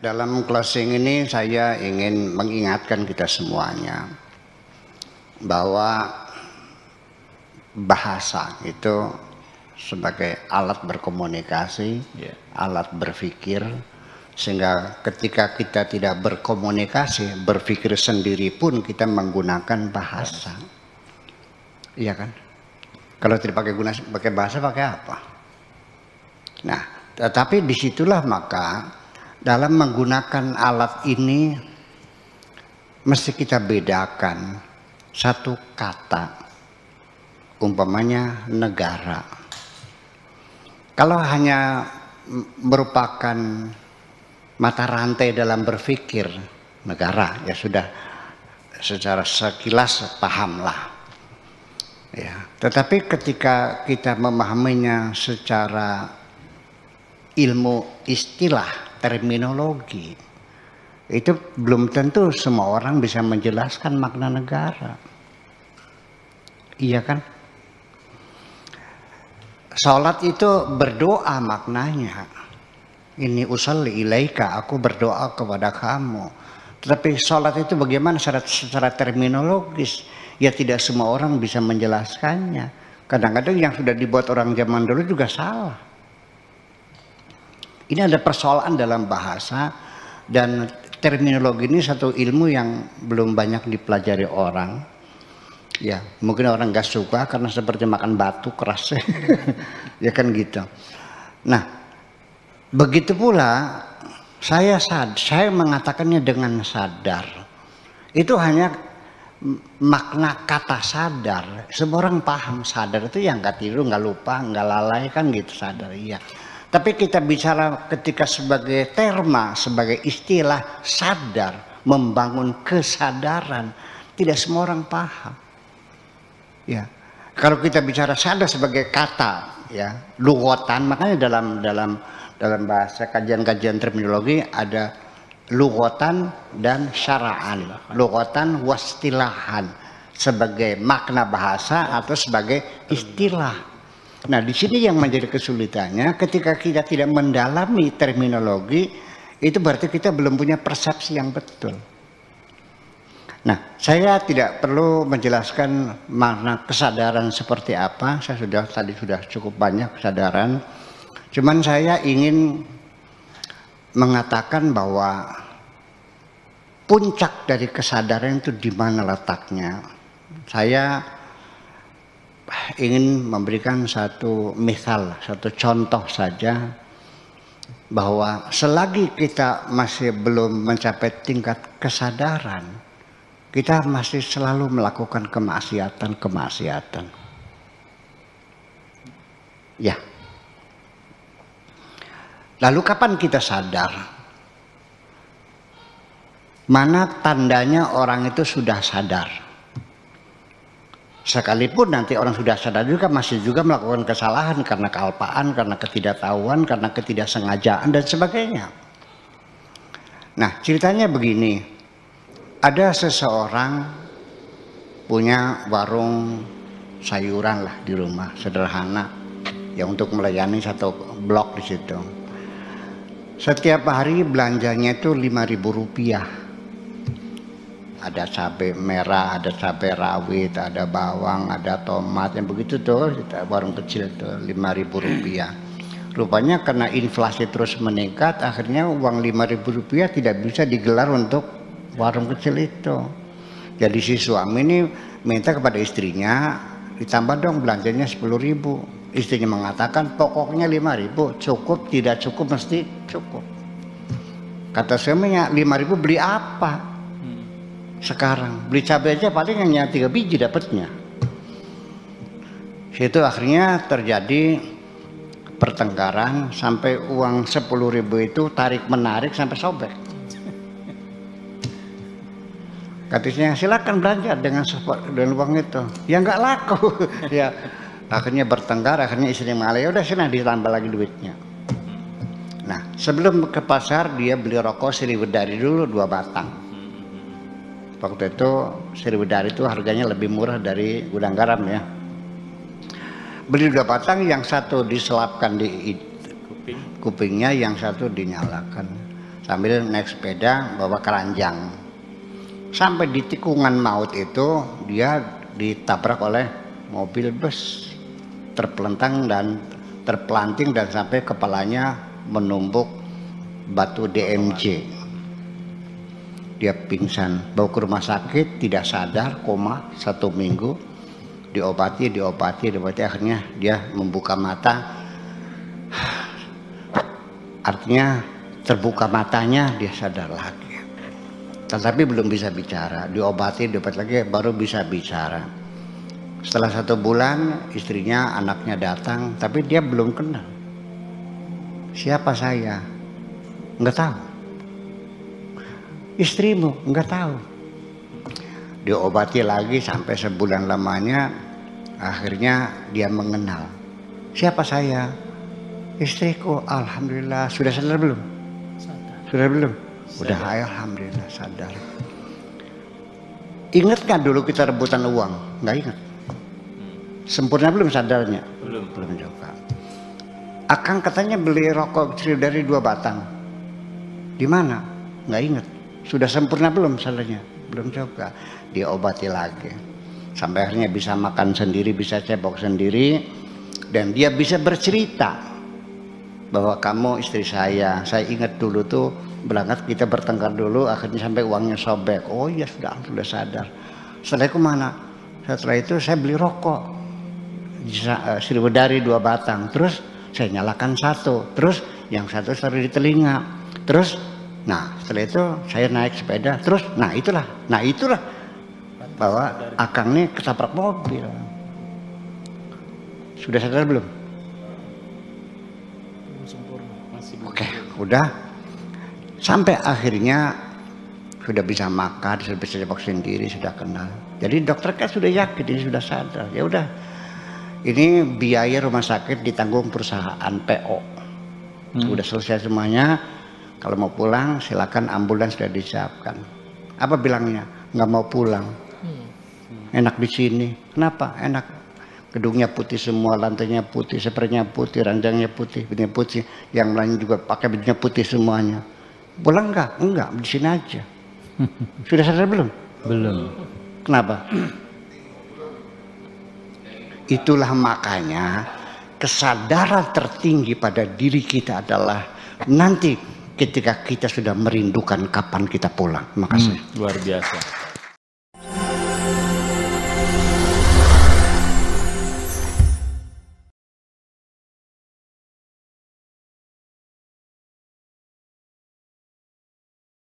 dalam closing ini saya ingin mengingatkan kita semuanya bahwa bahasa itu sebagai alat berkomunikasi, alat berpikir, sehingga ketika kita tidak berkomunikasi, berpikir sendiri pun kita menggunakan bahasa. Iya kan? Kalau tidak pakai bahasa, pakai apa? Nah, tetapi disitulah maka dalam menggunakan alat ini mesti kita bedakan satu kata, umpamanya negara. Kalau hanya merupakan mata rantai dalam berpikir negara, ya sudah secara sekilas pahamlah. Ya, tetapi ketika kita memahaminya secara ilmu istilah, terminologi, itu belum tentu semua orang bisa menjelaskan makna negara. Iya kan? Salat itu berdoa maknanya. Ini usolli ilaika, aku berdoa kepada kamu. Tetapi salat itu bagaimana secara terminologis? Ya tidak semua orang bisa menjelaskannya. Kadang-kadang yang sudah dibuat orang zaman dulu juga salah. Ini ada persoalan dalam bahasa, dan terminologi ini satu ilmu yang belum banyak dipelajari orang. Ya, mungkin orang gak suka karena seperti makan batu keras. Ya kan gitu. Nah, begitu pula saya mengatakannya dengan sadar. Itu hanya makna kata sadar. Semua orang paham sadar itu yang gak tidur, gak lupa, gak lalai, kan gitu sadar. Iya. Tapi kita bicara ketika sebagai terma, sebagai istilah sadar, membangun kesadaran, tidak semua orang paham. Ya, kalau kita bicara sadar sebagai kata, ya, lughatan, makanya dalam bahasa kajian-kajian terminologi ada lughatan dan syara'an, lughatan wastilahan, sebagai makna bahasa atau sebagai istilah. Nah, di sini yang menjadi kesulitannya ketika kita tidak mendalami terminologi, itu berarti kita belum punya persepsi yang betul. Nah, saya tidak perlu menjelaskan makna kesadaran seperti apa. Saya tadi sudah cukup banyak kesadaran. Cuman saya ingin mengatakan bahwa puncak dari kesadaran itu di mana letaknya. Saya ingin memberikan satu misal, satu contoh saja, bahwa selagi kita masih belum mencapai tingkat kesadaran, kita masih selalu melakukan kemaksiatan. Ya. Lalu kapan kita sadar? Mana tandanya orang itu sudah sadar? Sekalipun nanti orang sudah sadar juga masih juga melakukan kesalahan karena kealpaan, karena ketidaktahuan, karena ketidaksengajaan dan sebagainya. Nah, ceritanya begini. Ada seseorang punya warung sayuran lah di rumah, sederhana, ya, untuk melayani satu blok di situ. Setiap hari belanjanya itu Rp5.000. Ada cabai merah, ada cabai rawit, ada bawang, ada tomat, yang begitu tuh, warung kecil tuh Rp5.000. Rupanya karena inflasi terus meningkat, akhirnya uang Rp5.000 tidak bisa digelar untuk warung kecil itu. Jadi si suami ini minta kepada istrinya, ditambah dong belanjanya 10.000. Istrinya mengatakan pokoknya 5.000, cukup tidak cukup mesti cukup. Kata suaminya, 5.000 beli apa? Sekarang beli cabai aja paling hanya 3 biji dapatnya. Situ akhirnya terjadi pertengkaran sampai uang 10.000 itu tarik menarik sampai sobek. Katanya silakan belanja dengan uang itu, ya nggak laku. Ya, akhirnya bertengkar, akhirnya istrinya mengalah, ya udah sini ditambah lagi duitnya. Nah, sebelum ke pasar dia beli rokok Sriwedari dulu 2 batang. Waktu itu Sriwedari itu harganya lebih murah dari Gudang Garam ya. Beli 2 batang, yang satu diselapkan di kupingnya, yang satu dinyalakan. sambil naik sepeda bawa keranjang. Sampai di tikungan maut itu dia ditabrak oleh mobil bus, terpelentang dan terpelanting dan sampai kepalanya menumbuk batu DMJ. Dia pingsan, bawa ke rumah sakit, tidak sadar, koma 1 minggu, diobati, akhirnya dia membuka mata. Artinya terbuka matanya, dia sadar lagi. Tetapi belum bisa bicara, diobati lagi, baru bisa bicara. Setelah 1 bulan, istrinya, anaknya datang, tapi dia belum kenal. Siapa saya? Nggak tahu. Istrimu? Nggak tahu. Diobati lagi sampai sebulan lamanya, akhirnya dia mengenal. Siapa saya? Istriku. Alhamdulillah. Sudah sadar belum? Sudah belum? Udah, alhamdulillah sadar. Ingat kan dulu kita rebutan uang? Nggak ingat. Sempurna belum sadarnya? Belum juga. Akang katanya beli rokok dari 2 batang. Di mana? Nggak ingat. Sudah sempurna belum sadarnya? Belum juga. Diobati lagi. Sampai akhirnya bisa makan sendiri, bisa cebok sendiri. Dan dia bisa bercerita bahwa kamu istri saya ingat dulu tuh berangkat kita bertengkar dulu, akhirnya sampai uangnya sobek. Oh iya, sudah sadar. Setelah itu mana? Setelah itu saya beli rokok 1.000 dari 2 batang, terus saya nyalakan 1, terus yang 1 taruh di telinga, terus nah setelah itu saya naik sepeda, terus nah itulah bahwa Akang nih ketabrak mobil. Sudah sadar belum? Oke, udah. Sampai akhirnya sudah bisa makan, sudah bisa cebok sendiri, sudah kenal. Jadi dokter kan sudah yakin ini sudah sadar. Ya udah, ini biaya rumah sakit ditanggung perusahaan PO. Udah selesai semuanya. Kalau mau pulang silakan, ambulans sudah disiapkan. Apa bilangnya? Nggak mau pulang. Enak di sini. Kenapa? Enak. Gedungnya putih semua, lantainya putih, spraynya putih, ranjangnya putih, bajunya putih, yang lain juga pakai bajunya putih semuanya. Pulang enggak? Enggak, di sini aja. Sudah sadar belum? Belum. Kenapa? Itulah makanya kesadaran tertinggi pada diri kita adalah nanti ketika kita sudah merindukan kapan kita pulang. Makasih. Luar biasa.